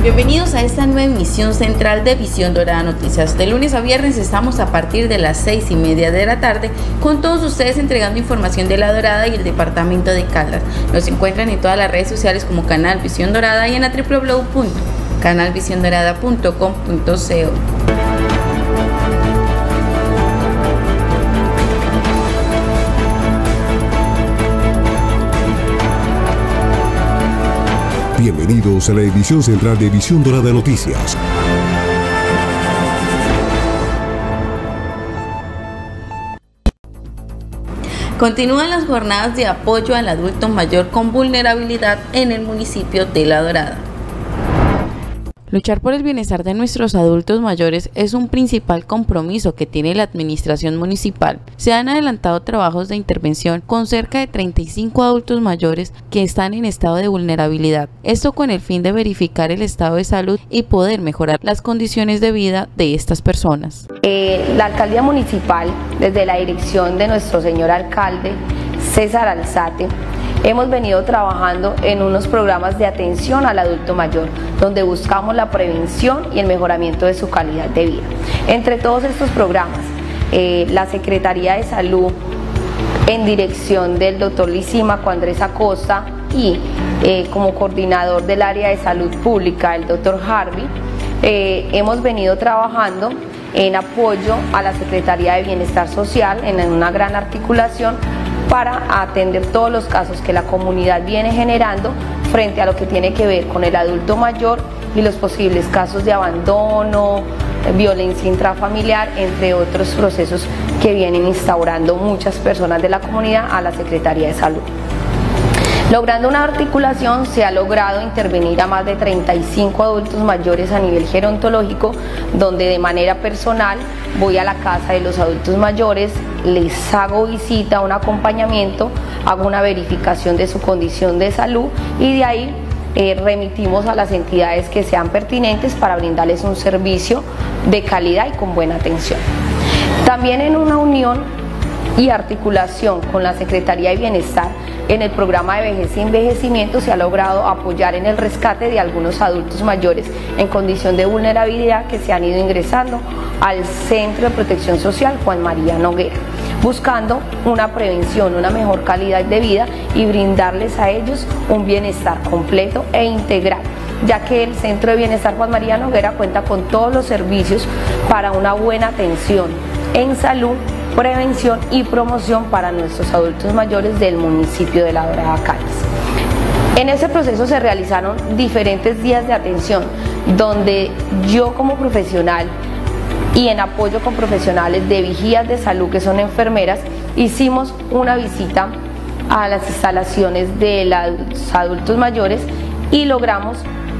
Bienvenidos a esta nueva emisión central de Visión Dorada Noticias. De lunes a viernes estamos a partir de las 6:30 de la tarde con todos ustedes entregando información de La Dorada y el departamento de Caldas. Nos encuentran en todas las redes sociales como Canal Visión Dorada y en la www.canalvisiondorada.com.co. Bienvenidos a la edición central de Visión Dorada Noticias. Continúan las jornadas de apoyo al adulto mayor con vulnerabilidad en el municipio de La Dorada. Luchar por el bienestar de nuestros adultos mayores es un principal compromiso que tiene la administración municipal. Se han adelantado trabajos de intervención con cerca de 35 adultos mayores que están en estado de vulnerabilidad. Esto con el fin de verificar el estado de salud y poder mejorar las condiciones de vida de estas personas. La alcaldía municipal, desde la dirección de nuestro señor alcalde César Alzate, hemos venido trabajando en unos programas de atención al adulto mayor, donde buscamos la prevención y el mejoramiento de su calidad de vida. Entre todos estos programas, la Secretaría de Salud, en dirección del doctor Lisímaco Andrés Acosta y como coordinador del área de salud pública, el doctor Harvey, hemos venido trabajando en apoyo a la Secretaría de Bienestar Social en una gran articulación para atender todos los casos que la comunidad viene generando frente a lo que tiene que ver con el adulto mayor y los posibles casos de abandono, violencia intrafamiliar, entre otros procesos que vienen instaurando muchas personas de la comunidad a la Secretaría de Salud. Logrando una articulación, se ha logrado intervenir a más de 35 adultos mayores a nivel gerontológico, donde de manera personal voy a la casa de los adultos mayores, les hago visita, un acompañamiento, hago una verificación de su condición de salud y de ahí remitimos a las entidades que sean pertinentes para brindarles un servicio de calidad y con buena atención. También en una unión y articulación con la Secretaría de Bienestar, en el programa de vejez y envejecimiento se ha logrado apoyar en el rescate de algunos adultos mayores en condición de vulnerabilidad que se han ido ingresando al Centro de Protección Social Juan María Noguera, buscando una prevención, una mejor calidad de vida y brindarles a ellos un bienestar completo e integral, ya que el Centro de Bienestar Juan María Noguera cuenta con todos los servicios para una buena atención en salud, prevención y promoción para nuestros adultos mayores del municipio de La Dorada, Caldas. En ese proceso se realizaron diferentes días de atención, donde yo como profesional y en apoyo con profesionales de vigías de salud que son enfermeras, hicimos una visita a las instalaciones de los adultos mayores y logramos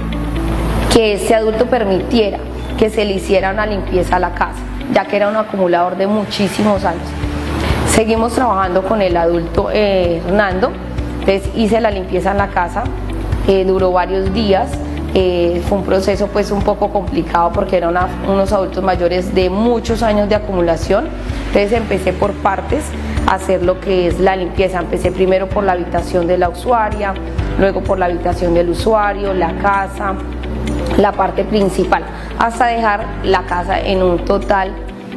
que este adulto permitiera que se le hiciera una limpieza a la casa, ya que era un acumulador de muchísimos años. Seguimos trabajando con el adulto Hernando, entonces hice la limpieza en la casa, duró varios días, fue un proceso pues un poco complicado porque eran unos adultos mayores de muchos años de acumulación, entonces empecé por partes a hacer lo que es la limpieza. Empecé primero por la habitación de la usuaria, luego por la habitación del usuario, la casa, la parte principal, hasta dejar la casa en un total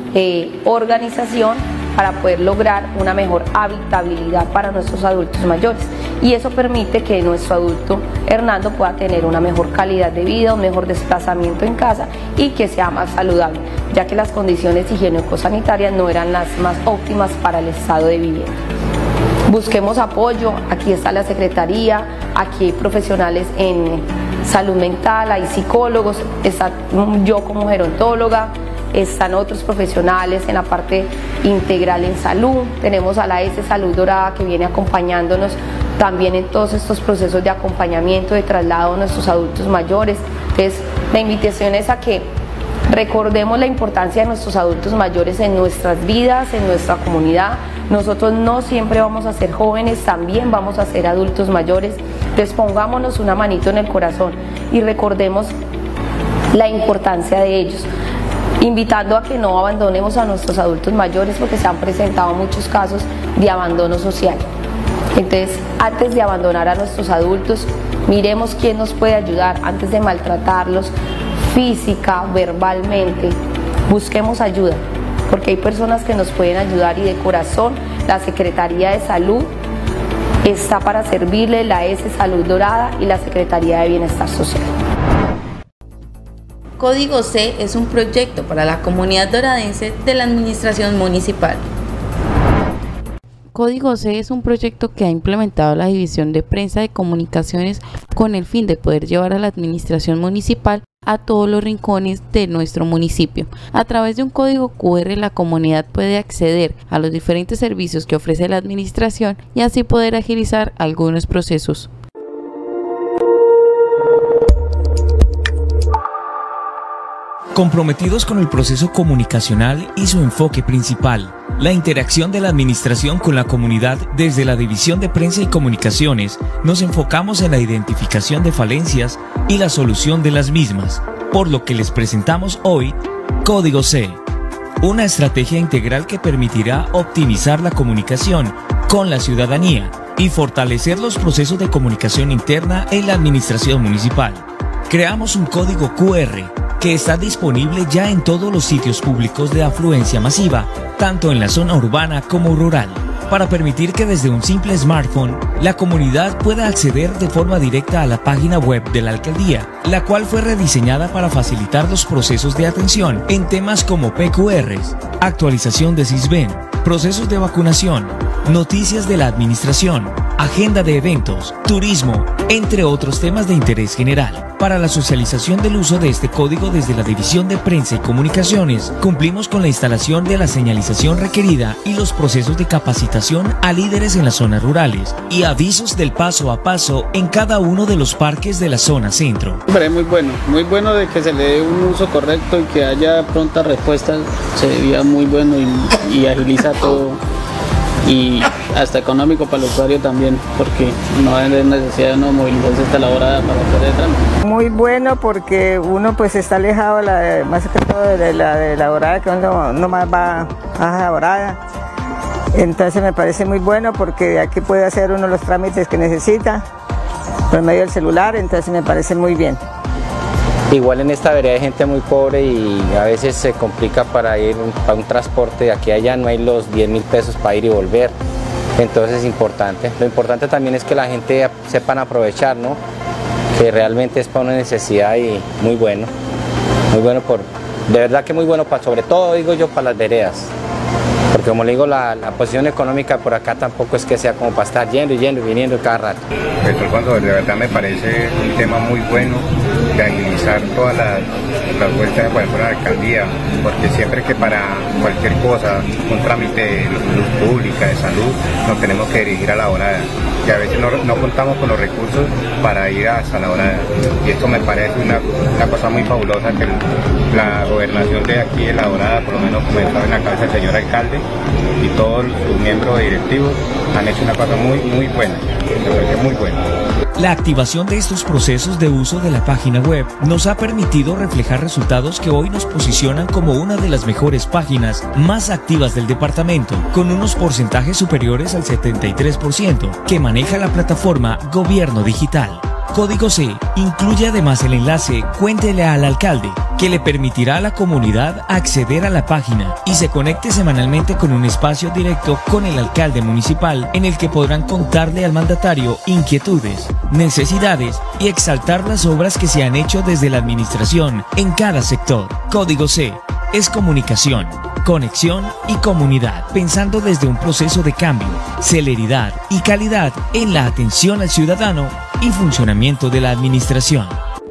organización para poder lograr una mejor habitabilidad para nuestros adultos mayores, y eso permite que nuestro adulto Hernando pueda tener una mejor calidad de vida, un mejor desplazamiento en casa y que sea más saludable, ya que las condiciones higiénico-sanitarias no eran las más óptimas para el estado de vivienda. Busquemos apoyo, aquí está la Secretaría, aquí hay profesionales en salud mental, hay psicólogos, está yo como gerontóloga, están otros profesionales en la parte integral en salud, tenemos a la S Salud Dorada que viene acompañándonos también en todos estos procesos de acompañamiento, de traslado a nuestros adultos mayores. Entonces, la invitación es a que recordemos la importancia de nuestros adultos mayores en nuestras vidas, en nuestra comunidad. Nosotros no siempre vamos a ser jóvenes, también vamos a ser adultos mayores. Entonces pongámonos una manito en el corazón y recordemos la importancia de ellos, invitando a que no abandonemos a nuestros adultos mayores, porque se han presentado muchos casos de abandono social. Entonces, antes de abandonar a nuestros adultos, Miremos quién nos puede ayudar antes de maltratarlos física, verbalmente. Busquemos ayuda, porque hay personas que nos pueden ayudar y de corazón la Secretaría de Salud está para servirle, la S Salud Dorada y la Secretaría de Bienestar Social. Código C es un proyecto para la comunidad doradense de la administración municipal. Código C es un proyecto que ha implementado la División de Prensa de Comunicaciones con el fin de poder llevar a la administración municipal a todos los rincones de nuestro municipio. A través de un código QR la comunidad puede acceder a los diferentes servicios que ofrece la administración y así poder agilizar algunos procesos. Comprometidos con el proceso comunicacional y su enfoque principal, la interacción de la administración con la comunidad desde la División de Prensa y Comunicaciones, nos enfocamos en la identificación de falencias y la solución de las mismas, por lo que les presentamos hoy Código C, una estrategia integral que permitirá optimizar la comunicación con la ciudadanía y fortalecer los procesos de comunicación interna en la administración municipal. Creamos un código QR que está disponible ya en todos los sitios públicos de afluencia masiva, tanto en la zona urbana como rural, para permitir que desde un simple smartphone la comunidad pueda acceder de forma directa a la página web de la alcaldía, la cual fue rediseñada para facilitar los procesos de atención en temas como PQRs, actualización de SISBEN, procesos de vacunación, noticias de la administración, agenda de eventos, turismo, entre otros temas de interés general. Para la socialización del uso de este código desde la División de Prensa y Comunicaciones, cumplimos con la instalación de la señalización requerida y los procesos de capacitación a líderes en las zonas rurales y avisos del paso a paso en cada uno de los parques de la zona centro. Muy bueno de que se le dé un uso correcto y que haya pronta respuesta, sería muy bueno y agiliza todo. Y hasta económico para el usuario también, porque no hay necesidad de no movilizarse hasta la hora para hacer el trámite. Muy bueno porque uno pues está alejado más que todo de la dorada, que uno más va a la dorada. Entonces me parece muy bueno porque de aquí puede hacer uno los trámites que necesita por medio del celular, entonces me parece muy bien. Igual en esta vereda hay gente muy pobre y a veces se complica para ir a un transporte de aquí a allá, no hay los 10.000 pesos para ir y volver, entonces es importante. Lo importante también es que la gente sepan aprovechar, ¿no? Que realmente es para una necesidad y muy bueno de verdad que muy bueno, sobre todo digo yo para las veredas. Porque como le digo, la posición económica por acá tampoco es que sea como para estar yendo y viniendo cada rato. Pues cuando de verdad me parece un tema muy bueno de agilizar todas las vueltas de la alcaldía, porque siempre que para cualquier cosa, un trámite de luz pública, de salud, nos tenemos que dirigir a la dorada, que a veces no contamos con los recursos para ir hasta la dorada. Y esto me parece una cosa muy fabulosa que la gobernación de aquí de la dorada, por lo menos comenzó en la cabeza del señor alcalde, y todos sus miembros directivos han hecho una cosa muy buena, me parece muy buena. La activación de estos procesos de uso de la página web nos ha permitido reflejar resultados que hoy nos posicionan como una de las mejores páginas más activas del departamento, con unos porcentajes superiores al 73% que maneja la plataforma Gobierno Digital. Código C incluye además el enlace Cuéntele al alcalde, que le permitirá a la comunidad acceder a la página y se conecte semanalmente con un espacio directo con el alcalde municipal en el que podrán contarle al mandatario inquietudes, necesidades y exaltar las obras que se han hecho desde la administración en cada sector. Código C es comunicación, conexión y comunidad, pensando desde un proceso de cambio, celeridad y calidad en la atención al ciudadano y funcionamiento de la administración.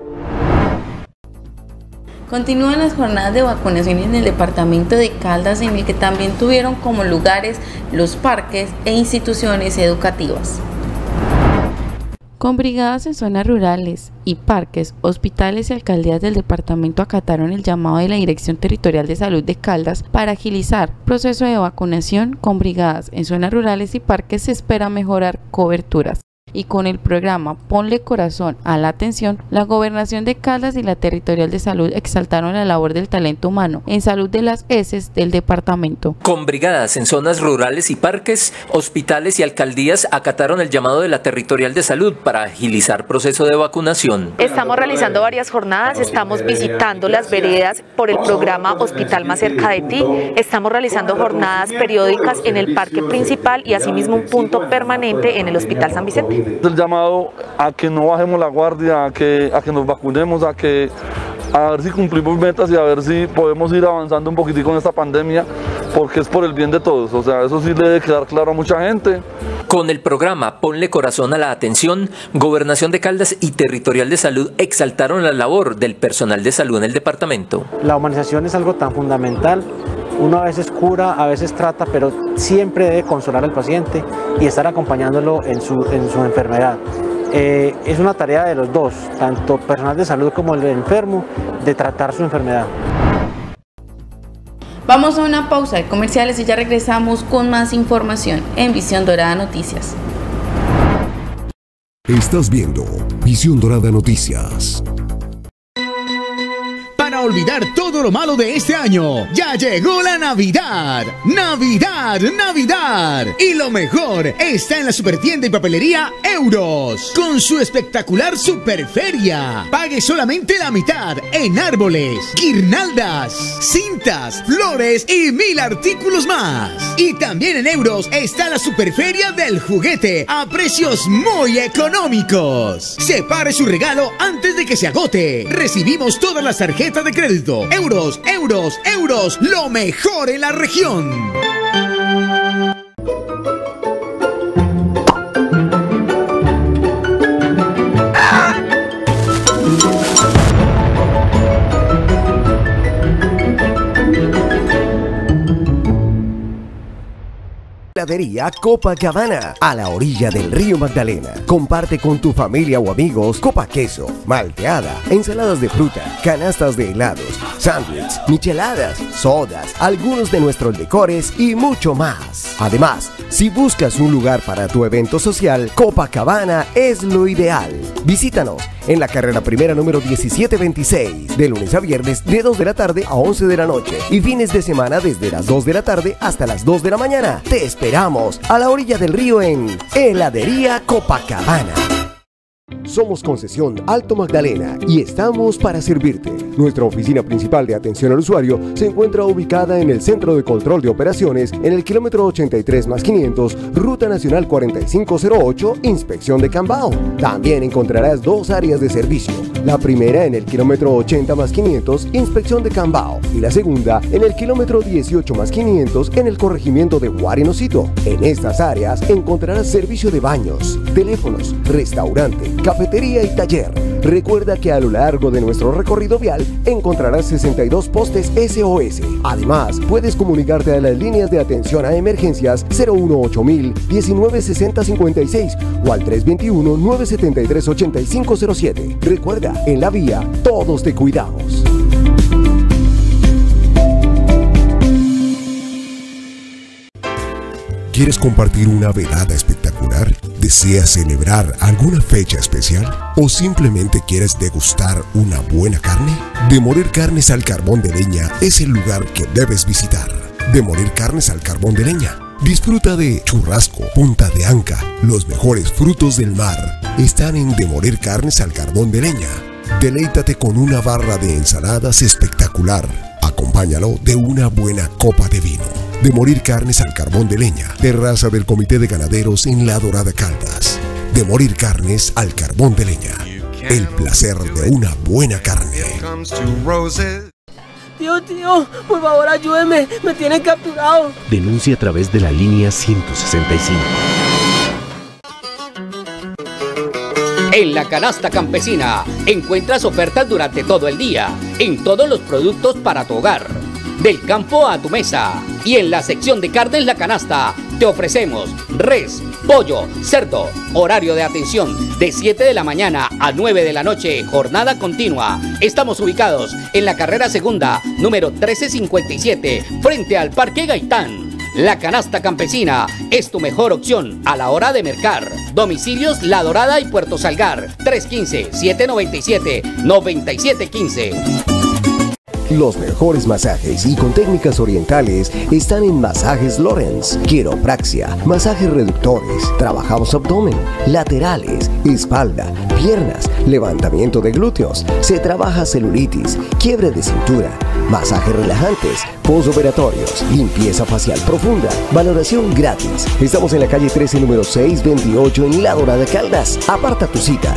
Continúan las jornadas de vacunación en el departamento de Caldas, en el que también tuvieron como lugares los parques e instituciones educativas. Con brigadas en zonas rurales y parques, hospitales y alcaldías del departamento acataron el llamado de la Dirección Territorial de Salud de Caldas para agilizar proceso de vacunación. Con brigadas en zonas rurales y parques se espera mejorar coberturas. Y con el programa Ponle Corazón a la Atención, la Gobernación de Caldas y la Territorial de Salud exaltaron la labor del talento humano en salud de las ESES del departamento. Con brigadas en zonas rurales y parques, hospitales y alcaldías acataron el llamado de la Territorial de Salud para agilizar proceso de vacunación. Estamos realizando varias jornadas, estamos visitando las veredas por el programa Hospital Más Cerca de Ti, estamos realizando jornadas periódicas en el parque principal y asimismo un punto permanente en el Hospital San Vicente. El llamado a que no bajemos la guardia, a que nos vacunemos, a ver si cumplimos metas y a ver si podemos ir avanzando un poquitico en esta pandemia, porque es por el bien de todos, o sea, eso sí le debe quedar claro a mucha gente. Con el programa Ponle Corazón a la Atención, Gobernación de Caldas y Territorial de Salud exaltaron la labor del personal de salud en el departamento. La humanización es algo tan fundamental. Uno a veces cura, a veces trata, pero siempre debe consolar al paciente y estar acompañándolo en su enfermedad. Es una tarea de los dos, tanto personal de salud como el enfermo, de tratar su enfermedad. Vamos a una pausa de comerciales y ya regresamos con más información en Visión Dorada Noticias. Estás viendo Visión Dorada Noticias. Para olvidar todo lo malo de este año, ya llegó la Navidad. ¡Navidad, Navidad! Y lo mejor está en la supertienda y papelería Euros, con su espectacular superferia. Pague solamente la mitad en árboles, guirnaldas, cintas, flores y 1000 artículos más. Y también en Euros está la superferia del juguete a precios muy económicos. Separe su regalo antes de que se agote. Recibimos todas las tarjetas de crédito. Euros, Euros, Euros, lo mejor en la región. Heladería Copacabana, a la orilla del río Magdalena. Comparte con tu familia o amigos copa queso, malteada, ensaladas de fruta, canastas de helados, sándwiches, micheladas, sodas, algunos de nuestros licores y mucho más. Además, si buscas un lugar para tu evento social, Copacabana es lo ideal. Visítanos en la carrera primera número 1726, de lunes a viernes de 2 de la tarde a 11 de la noche y fines de semana desde las 2 de la tarde hasta las 2 de la mañana. Te esperamos a la orilla del río en Heladería Copacabana. Somos Concesión Alto Magdalena y estamos para servirte. Nuestra oficina principal de atención al usuario se encuentra ubicada en el Centro de Control de Operaciones en el kilómetro 83 más 500, Ruta Nacional 4508, Inspección de Cambao. También encontrarás dos áreas de servicio. La primera en el kilómetro 80 más 500, Inspección de Cambao, y la segunda en el kilómetro 18 más 500 en el corregimiento de Guarinocito. En estas áreas encontrarás servicio de baños, teléfonos, restaurante, cafetería y taller. Recuerda que a lo largo de nuestro recorrido vial encontrarás 62 postes SOS. Además, puedes comunicarte a las líneas de atención a emergencias 018.000 196056 o al 321-973-8507. Recuerda, en la vía, todos te cuidamos. ¿Quieres compartir una velada espectacular? ¿Deseas celebrar alguna fecha especial? ¿O simplemente quieres degustar una buena carne? De Morir Carnes al Carbón de Leña es el lugar que debes visitar. De Morir Carnes al Carbón de Leña. Disfruta de churrasco, punta de anca, los mejores frutos del mar. Están en De Morir Carnes al Carbón de Leña. Deleítate con una barra de ensaladas espectacular. Acompáñalo de una buena copa de vino. De Morir Carnes al Carbón de Leña, terraza del Comité de Ganaderos en La Dorada, Caldas. De Morir Carnes al Carbón de Leña, el placer de una buena carne. Tío, por favor ayúdeme, me tienen capturado. Denuncia a través de la línea 165. En la canasta campesina encuentras ofertas durante todo el día en todos los productos para tu hogar, del campo a tu mesa. Y en la sección de carnes La Canasta te ofrecemos res, pollo, cerdo. Horario de atención de 7 de la mañana a 9 de la noche, jornada continua. Estamos ubicados en la carrera segunda, número 1357, frente al Parque Gaitán. La Canasta Campesina es tu mejor opción a la hora de mercar. Domicilios La Dorada y Puerto Salgar, 315-797-9715. Los mejores masajes y con técnicas orientales están en Masajes Lorenz. Quiropraxia, masajes reductores, trabajamos abdomen, laterales, espalda, piernas, levantamiento de glúteos, se trabaja celulitis, quiebre de cintura, masajes relajantes, posoperatorios, limpieza facial profunda, valoración gratis. Estamos en la calle 13, número 628 en La Dorada, Caldas. Aparta tu cita,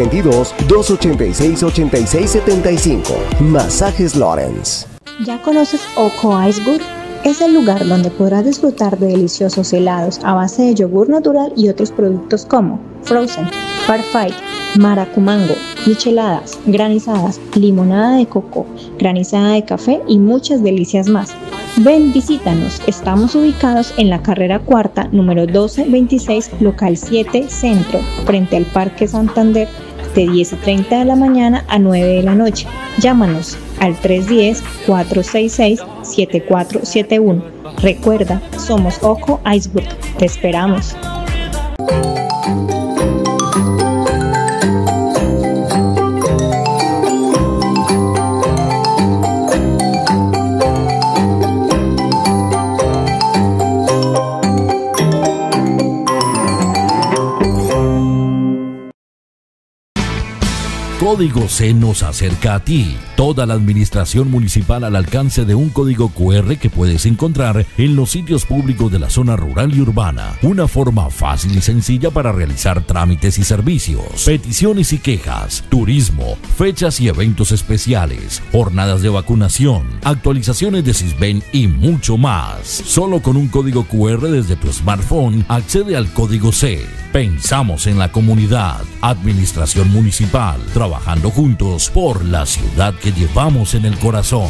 322-286-8675. Masajes Lorenz. ¿Ya conoces Oco Iceberg? Es el lugar donde podrás disfrutar de deliciosos helados a base de yogur natural y otros productos como Frozen, Farfight, Maracumango, micheladas, granizadas, limonada de coco, granizada de café y muchas delicias más. Ven, visítanos. Estamos ubicados en la carrera cuarta, número 1226, local 7, centro, frente al Parque Santander, de 10:30 de la mañana a 9 de la noche. Llámanos al 310-466-7471. Recuerda, somos Oco Iceberg. Te esperamos. Código C nos acerca a ti. Toda la administración municipal al alcance de un código QR que puedes encontrar en los sitios públicos de la zona rural y urbana. Una forma fácil y sencilla para realizar trámites y servicios, peticiones y quejas, turismo, fechas y eventos especiales, jornadas de vacunación, actualizaciones de Sisbén y mucho más. Solo con un código QR desde tu smartphone accede al código C. Pensamos en la comunidad. Administración municipal, trabajando juntos por la ciudad que llevamos en el corazón.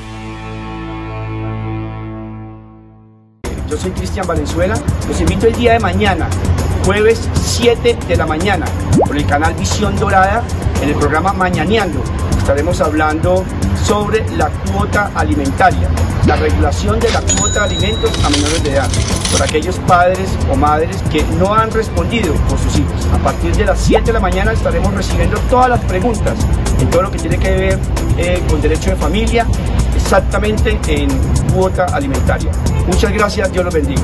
Yo soy Cristian Valenzuela. Los invito el día de mañana, jueves 7 de la mañana, por el canal Visión Dorada, en el programa Mañaneando. Estaremos hablando sobre la cuota alimentaria, la regulación de la cuota de alimentos a menores de edad, por aquellos padres o madres que no han respondido por sus hijos. A partir de las 7 de la mañana estaremos recibiendo todas las preguntas en todo lo que tiene que ver con derecho de familia, exactamente en cuota alimentaria. Muchas gracias, Dios los bendiga.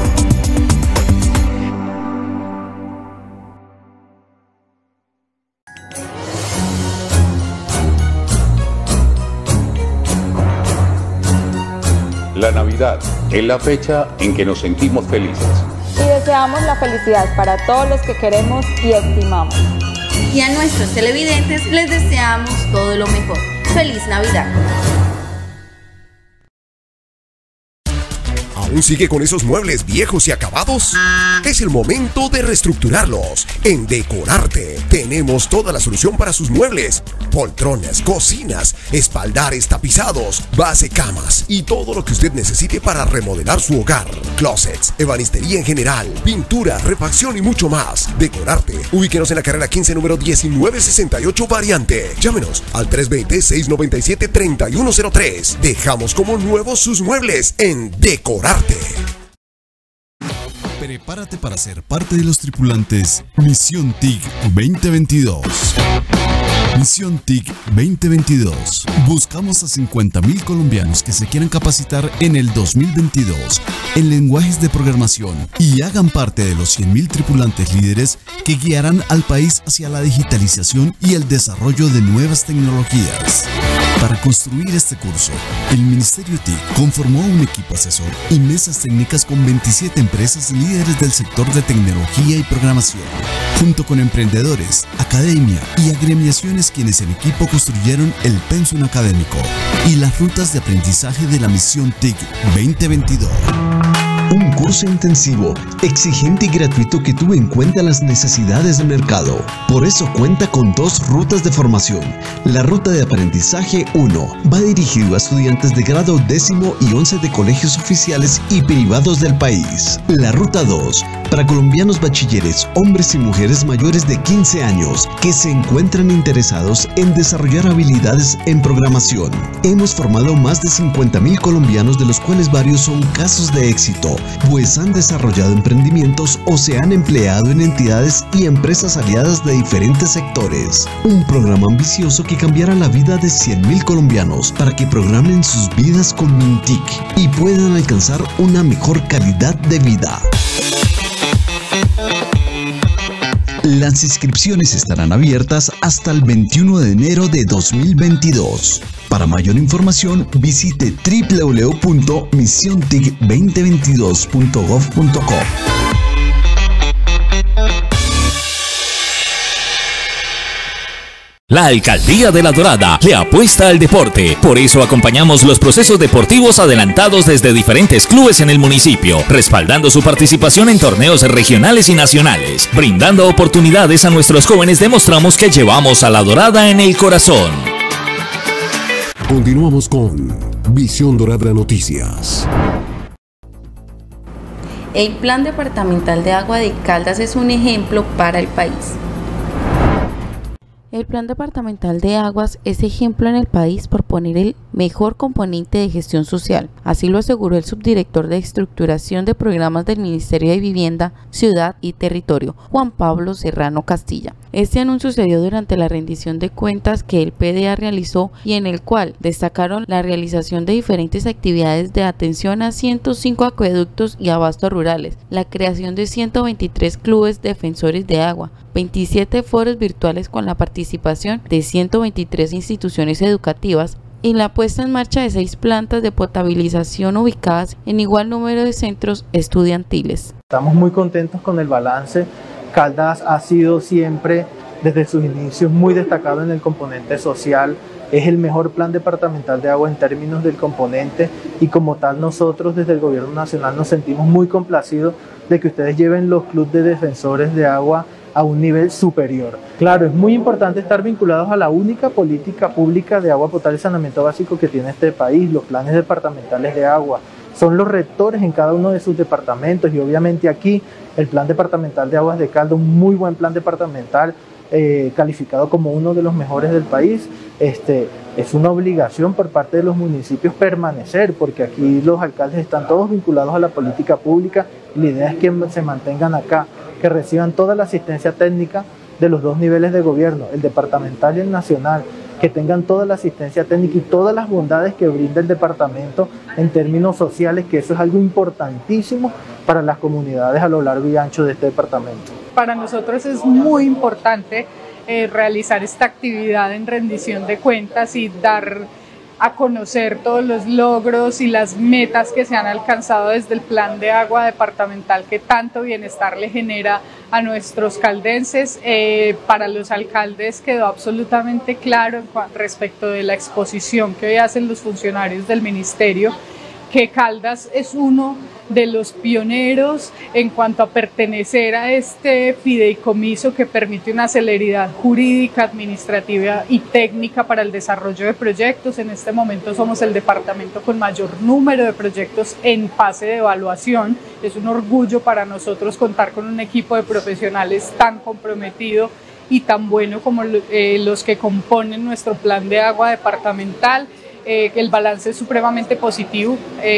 La Navidad es la fecha en que nos sentimos felices. Y deseamos la felicidad para todos los que queremos y estimamos. Y a nuestros televidentes les deseamos todo lo mejor. ¡Feliz Navidad! ¿Aún sigue con esos muebles viejos y acabados? Es el momento de reestructurarlos. En Decorarte tenemos toda la solución para sus muebles: poltronas, cocinas, espaldares tapizados, base camas y todo lo que usted necesite para remodelar su hogar. Closets, ebanistería en general, pintura, refacción y mucho más. Decorarte. Ubíquenos en la carrera 15, número 1968, variante. Llámenos al 320-697-3103. Dejamos como nuevos sus muebles en Decorarte. Prepárate para ser parte de los tripulantes Misión TIC 2022. Misión TIC 2022. Buscamos a 50.000 colombianos que se quieran capacitar en el 2022 en lenguajes de programación y hagan parte de los 100.000 tripulantes líderes que guiarán al país hacia la digitalización y el desarrollo de nuevas tecnologías. Para construir este curso, el Ministerio TIC conformó un equipo asesor y mesas técnicas con 27 empresas líderes del sector de tecnología y programación, junto con emprendedores, academia y agremiaciones quienes en equipo construyeron el pensum académico y las rutas de aprendizaje de la Misión TIC 2022. Un curso intensivo, exigente y gratuito que tuvo en cuenta las necesidades del mercado. Por eso cuenta con 2 rutas de formación. La ruta de aprendizaje 1 va dirigido a estudiantes de grado 10º y 11 de colegios oficiales y privados del país. La ruta 2 para colombianos bachilleres, hombres y mujeres mayores de 15 años que se encuentran interesados en desarrollar habilidades en programación. Hemos formado más de 50.000 colombianos, de los cuales varios son casos de éxito, pues han desarrollado emprendimientos o se han empleado en entidades y empresas aliadas de diferentes sectores. Un programa ambicioso que cambiará la vida de 100.000 colombianos para que programen sus vidas con Mintic y puedan alcanzar una mejor calidad de vida. Las inscripciones estarán abiertas hasta el 21 de enero de 2022. Para mayor información, visite www.misiontic2022.gov.co. La Alcaldía de La Dorada le apuesta al deporte. Por eso acompañamos los procesos deportivos adelantados desde diferentes clubes en el municipio, respaldando su participación en torneos regionales y nacionales. Brindando oportunidades a nuestros jóvenes, demostramos que llevamos a La Dorada en el corazón. Continuamos con Visión Dorada Noticias. El Plan Departamental de Agua de Caldas es un ejemplo para el país. El Plan Departamental de Aguas es ejemplo en el país por poner el mejor componente de gestión social. Así lo aseguró el subdirector de Estructuración de Programas del Ministerio de Vivienda, Ciudad y Territorio, Juan Pablo Serrano Castilla. Este anuncio se dio durante la rendición de cuentas que el PDA realizó y en el cual destacaron la realización de diferentes actividades de atención a 105 acueductos y abastos rurales, la creación de 123 clubes defensores de agua, 27 foros virtuales con la participación de 123 instituciones educativas y la puesta en marcha de 6 plantas de potabilización ubicadas en igual número de centros estudiantiles. Estamos muy contentos con el balance. Caldas ha sido siempre, desde sus inicios, muy destacado en el componente social. Es el mejor plan departamental de agua en términos del componente y como tal nosotros desde el gobierno nacional nos sentimos muy complacidos de que ustedes lleven los clubes de defensores de agua a un nivel superior. Claro, es muy importante estar vinculados a la única política pública de agua potable y saneamiento básico que tiene este país, los planes departamentales de agua. Son los rectores en cada uno de sus departamentos y obviamente aquí el Plan Departamental de Aguas de Caldas, un muy buen plan departamental calificado como uno de los mejores del país. Es una obligación por parte de los municipios permanecer, porque aquí los alcaldes están todos vinculados a la política pública y la idea es que se mantengan acá, que reciban toda la asistencia técnica de los 2 niveles de gobierno, el departamental y el nacional, que tengan toda la asistencia técnica y todas las bondades que brinda el departamento en términos sociales, que eso es algo importantísimo para las comunidades a lo largo y ancho de este departamento. Para nosotros es muy importante realizar esta actividad en rendición de cuentas y dar a conocer todos los logros y las metas que se han alcanzado desde el plan de agua departamental que tanto bienestar le genera a nuestros caldenses. Para los alcaldes quedó absolutamente claro respecto de la exposición que hoy hacen los funcionarios del ministerio, que Caldas es uno de los pioneros en cuanto a pertenecer a este fideicomiso que permite una celeridad jurídica, administrativa y técnica para el desarrollo de proyectos. En este momento somos el departamento con mayor número de proyectos en fase de evaluación. Es un orgullo para nosotros contar con un equipo de profesionales tan comprometido y tan bueno como los que componen nuestro plan de agua departamental. El balance es supremamente positivo,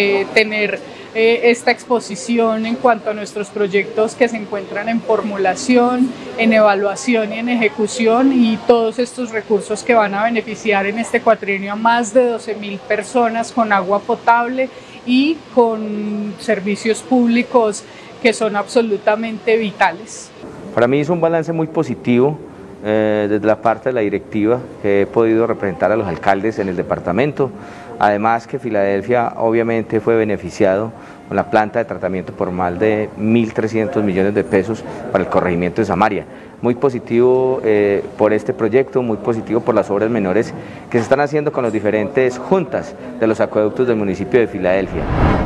tener esta exposición en cuanto a nuestros proyectos que se encuentran en formulación, en evaluación y en ejecución, y todos estos recursos que van a beneficiar en este cuatrienio a más de 12.000 personas con agua potable y con servicios públicos que son absolutamente vitales. Para mí es un balance muy positivo. Desde la parte de la directiva que he podido representar a los alcaldes en el departamento, además que Filadelfia obviamente fue beneficiado con la planta de tratamiento por más de 1.300 millones de pesos para el corregimiento de Samaria. Muy positivo por este proyecto, muy positivo por las obras menores que se están haciendo con las diferentes juntas de los acueductos del municipio de Filadelfia.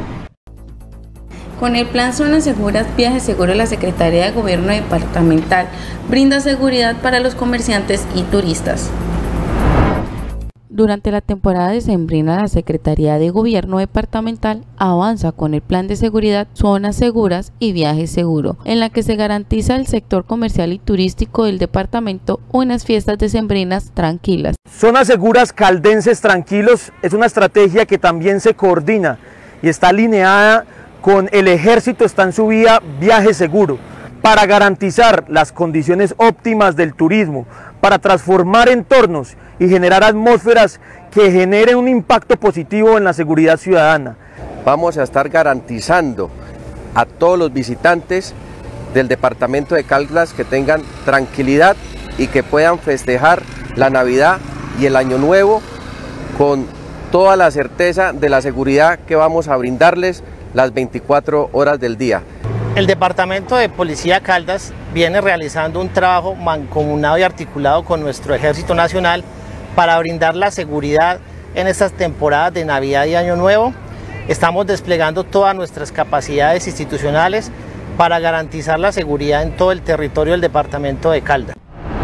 Con el plan Zonas Seguras, Viajes Seguros, la Secretaría de Gobierno Departamental brinda seguridad para los comerciantes y turistas. Durante la temporada decembrina, la Secretaría de Gobierno Departamental avanza con el Plan de Seguridad Zonas Seguras y Viaje Seguro, en la que se garantiza al sector comercial y turístico del departamento unas fiestas decembrinas tranquilas. Zonas Seguras Caldenses Tranquilos es una estrategia que también se coordina y está alineada con el Ejército, está en su vía Viaje Seguro, para garantizar las condiciones óptimas del turismo, para transformar entornos y generar atmósferas que generen un impacto positivo en la seguridad ciudadana. Vamos a estar garantizando a todos los visitantes del departamento de Caldas que tengan tranquilidad y que puedan festejar la Navidad y el Año Nuevo con toda la certeza de la seguridad que vamos a brindarles las 24 horas del día. El Departamento de Policía Caldas viene realizando un trabajo mancomunado y articulado con nuestro Ejército Nacional para brindar la seguridad en estas temporadas de Navidad y Año Nuevo. Estamos desplegando todas nuestras capacidades institucionales para garantizar la seguridad en todo el territorio del Departamento de Caldas.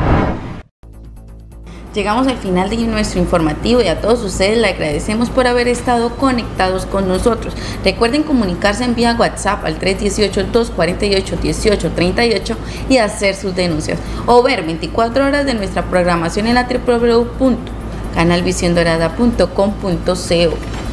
Llegamos al final de nuestro informativo y a todos ustedes les agradecemos por haber estado conectados con nosotros. Recuerden comunicarse en vía WhatsApp al 318-248-1838 y hacer sus denuncias o ver 24 horas de nuestra programación en la www.canalvisiondorada.com.co.